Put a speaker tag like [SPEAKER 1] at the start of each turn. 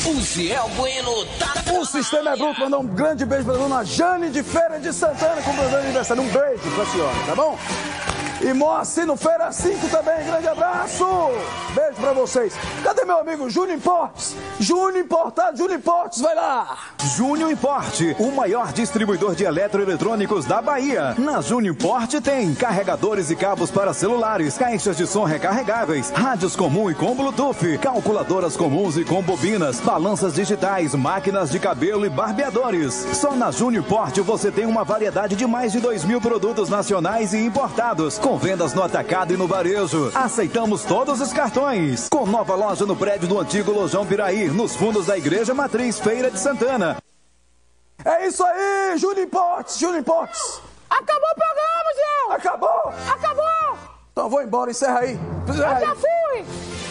[SPEAKER 1] Fuziel Bueno tá...
[SPEAKER 2] O Sistema é Bruto mandou um grande beijo pra dona Jane de Feira de Santana, completando aniversário. Um beijo pra senhora, tá bom? E Moacir no Feira 5 também, grande abraço! Beijo pra vocês. Cadê meu amigo Júnior Importes? Júnior Importado, Júnior Importes, vai lá!
[SPEAKER 3] Júnior Importe, o maior distribuidor de eletroeletrônicos da Bahia. Na Júnior Importe tem carregadores e cabos para celulares, caixas de som recarregáveis, rádios comum e com Bluetooth, calculadoras comuns e com bobinas, balanças digitais, máquinas de cabelo e barbeadores. Só na Júnior Importe você tem uma variedade de mais de 2.000 produtos nacionais e importados, com vendas no atacado e no varejo. Aceitamos todos os cartões. Com nova loja no prédio do antigo Lojão Piraí, nos fundos da Igreja Matriz Feira de Santana.
[SPEAKER 2] É isso aí, Júnior Importes, Júnior Importes.
[SPEAKER 4] Acabou o programa, Zé!
[SPEAKER 2] Acabou?
[SPEAKER 4] Acabou!
[SPEAKER 2] Então vou embora, encerra aí.
[SPEAKER 4] Eu já fui!